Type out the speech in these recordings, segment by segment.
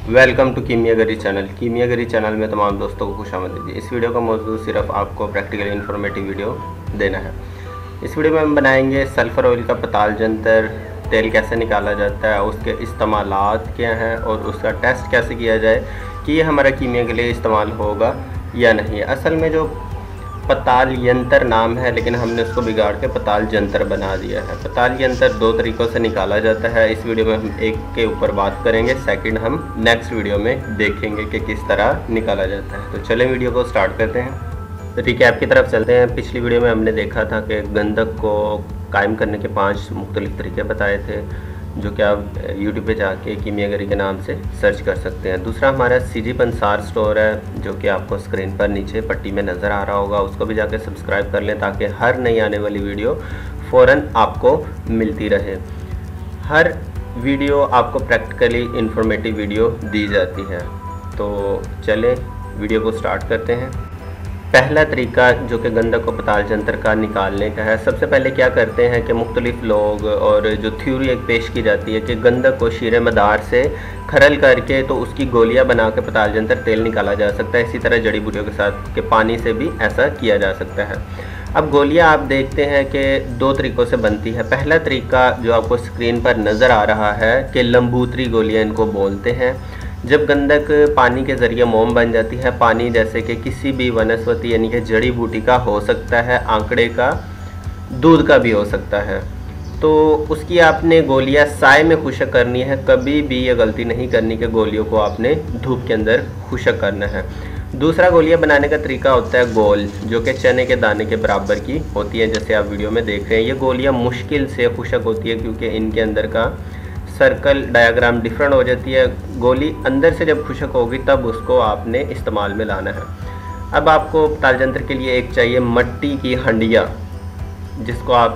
Welcome to कीमियागरी channel. कीमियागरी channel में तमाम दोस्तों को खुशामदीद। इस वीडियो का मौजूद सिर्फ आपको प्रैक्टिकल इन्फॉर्मेटिव वीडियो देना है। इस वीडियो में हम बनाएंगे सल्फ़र ऑयल का पताल जंतर, तेल कैसे निकाला जाता है, उसके इस्तेमालात क्या हैं और उसका टेस्ट कैसे किया जाए कि ये हमारा कीमिया के लिए इस्तेमाल होगा या नहीं। असल में जो पताल यंत्र नाम है, लेकिन हमने उसको बिगाड़ के पताल जंतर बना दिया है। पताल यंत्र दो तरीक़ों से निकाला जाता है। इस वीडियो में हम एक के ऊपर बात करेंगे, सेकंड हम नेक्स्ट वीडियो में देखेंगे कि किस तरह निकाला जाता है। तो चलें वीडियो को स्टार्ट करते हैं। तो रिकैप की तरफ चलते हैं। पिछली वीडियो में हमने देखा था कि गंधक को कायम करने के 5 मुख्तलिफ तरीके बताए थे, जो कि आप यूट्यूब पे जाके कीमियागरी के नाम से सर्च कर सकते हैं। दूसरा हमारा सीजी पंसार स्टोर है, जो कि आपको स्क्रीन पर नीचे पट्टी में नज़र आ रहा होगा। उसको भी जाके सब्सक्राइब कर लें ताकि हर नई आने वाली वीडियो फ़ौरन आपको मिलती रहे। हर वीडियो आपको प्रैक्टिकली इन्फॉर्मेटिव वीडियो दी जाती है। तो चलें वीडियो को स्टार्ट करते हैं। पहला तरीका जो कि गंधक को पताल जंतर का निकालने का है, सबसे पहले क्या करते हैं कि मुख्तलिफ लोग और जो थ्योरी एक पेश की जाती है कि गंधक को शीरे मदार से खरल करके तो उसकी गोलियां बना के पताल जंतर तेल निकाला जा सकता है। इसी तरह जड़ी बूटियों के साथ के पानी से भी ऐसा किया जा सकता है। अब गोलियां आप देखते हैं कि 2 तरीक़ों से बनती है। पहला तरीका जो आपको स्क्रीन पर नज़र आ रहा है कि लंबूतरी गोलियाँ इनको बोलते हैं। जब गंधक पानी के ज़रिए मोम बन जाती है, पानी जैसे कि किसी भी वनस्पति यानी कि जड़ी बूटी का हो सकता है, आंकड़े का, दूध का भी हो सकता है, तो उसकी आपने गोलियां साए में खुशक करनी है। कभी भी ये गलती नहीं करनी कि गोलियों को आपने धूप के अंदर खुशक करना है। दूसरा गोलियां बनाने का तरीका होता है गोल, जो कि चने के दाने के बराबर की होती है, जैसे आप वीडियो में देख रहे हैं। ये गोलियाँ मुश्किल से खुशक होती है क्योंकि इनके अंदर का सर्कल डायग्राम डिफरेंट हो जाती है। गोली अंदर से जब खुशक होगी तब उसको आपने इस्तेमाल में लाना है। अब आपको पताल जंतर के लिए एक चाहिए मट्टी की हंडिया, जिसको आप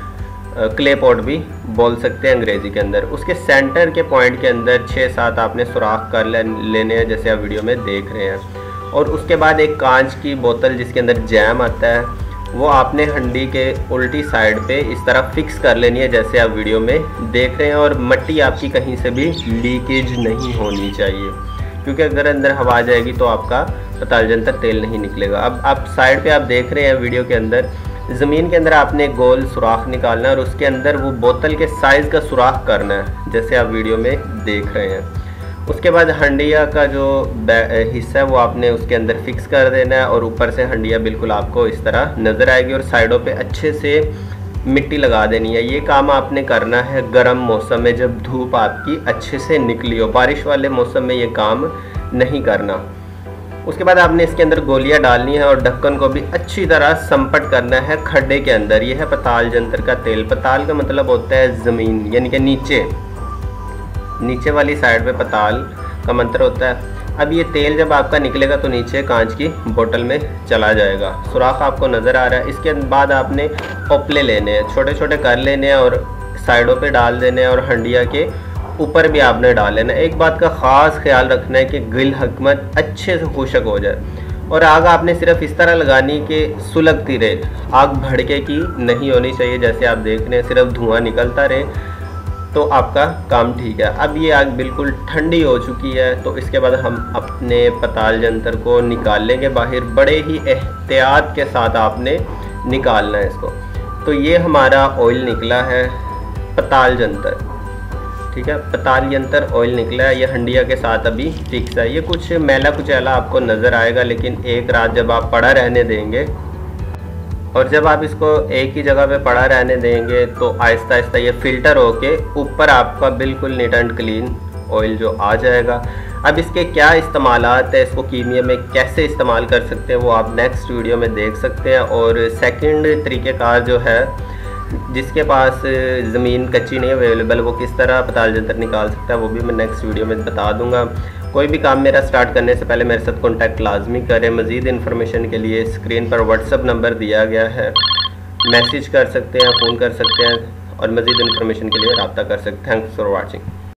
क्ले पॉट भी बोल सकते हैं अंग्रेज़ी के अंदर। उसके सेंटर के पॉइंट के अंदर 6-7 आपने सुराख कर लेने हैं, जैसे आप वीडियो में देख रहे हैं। और उसके बाद एक कांच की बोतल जिसके अंदर जैम आता है, वो आपने हंडी के उल्टी साइड पे इस तरह फिक्स कर लेनी है, जैसे आप वीडियो में देख रहे हैं। और मट्टी आपकी कहीं से भी लीकेज नहीं होनी चाहिए, क्योंकि अगर अंदर हवा आ जाएगी तो आपका पताल जंतर तेल नहीं निकलेगा। अब आप साइड पे आप देख रहे हैं वीडियो के अंदर, ज़मीन के अंदर आपने गोल सुराख निकालना है और उसके अंदर वो बोतल के साइज़ का सुराख करना है, जैसे आप वीडियो में देख रहे हैं। उसके बाद हंडिया का जो हिस्सा है वो आपने उसके अंदर फिक्स कर देना है और ऊपर से हंडिया बिल्कुल आपको इस तरह नज़र आएगी और साइडों पे अच्छे से मिट्टी लगा देनी है। ये काम आपने करना है गर्म मौसम में, जब धूप आपकी अच्छे से निकली हो। बारिश वाले मौसम में ये काम नहीं करना। उसके बाद आपने इसके अंदर गोलियां डालनी है और ढक्कन को भी अच्छी तरह संपट करना है खड्डे के अंदर। ये है पताल जंतर का तेल। पताल का मतलब होता है ज़मीन, यानी कि नीचे वाली साइड पे पताल का मंत्र होता है। अब ये तेल जब आपका निकलेगा तो नीचे कांच की बोतल में चला जाएगा। सुराख आपको नज़र आ रहा है। इसके बाद आपने ओपले लेने हैं, छोटे छोटे कर लेने हैं और साइडों पे डाल देने हैं और हंडिया के ऊपर भी आपने डाल लेना है। एक बात का ख़ास ख्याल रखना है कि गिल हकमत अच्छे से खुशक हो जाए और आग आपने सिर्फ इस तरह लगानी कि सुलगती रहे, आग भड़के की नहीं होनी चाहिए। जैसे आप देख रहे हैं सिर्फ धुआं निकलता रहे तो आपका काम ठीक है। अब ये आग बिल्कुल ठंडी हो चुकी है, तो इसके बाद हम अपने पताल जंतर को निकाल लेंगे बाहर। बड़े ही एहतियात के साथ आपने निकालना है इसको। तो ये हमारा ऑयल निकला है पताल जंतर, ठीक है, पताल यंत्र ऑयल निकला है। ये हंडिया के साथ अभी फिक्स है। ये कुछ मैला कुचैला आपको नज़र आएगा, लेकिन एक रात जब आप पड़ा रहने देंगे और जब आप इसको एक ही जगह पे पड़ा रहने देंगे तो आहिस्ता आहिस्ता ये फ़िल्टर होके ऊपर आपका बिल्कुल नीट एंड क्लीन ऑयल जो आ जाएगा। अब इसके क्या इस्तेमालात है, इसको कीमिया में कैसे इस्तेमाल कर सकते हैं, वो आप नेक्स्ट वीडियो में देख सकते हैं। और सेकंड तरीक़ेकार जो है, जिसके पास ज़मीन कच्ची नहीं अवेलेबल, वो किस तरह पताल जंतर निकाल सकता है, वो भी मैं नेक्स्ट वीडियो में बता दूंगा। कोई भी काम मेरा स्टार्ट करने से पहले मेरे साथ कॉन्टैक्ट लाजमी करें। मज़ीद इन्फॉर्मेशन के लिए स्क्रीन पर व्हाट्सअप नंबर दिया गया है, मैसेज कर सकते हैं, फ़ोन कर सकते हैं और मज़ीद इन्फॉर्मेशन के लिए रब्ता कर सकते हैं। Thanks for watching.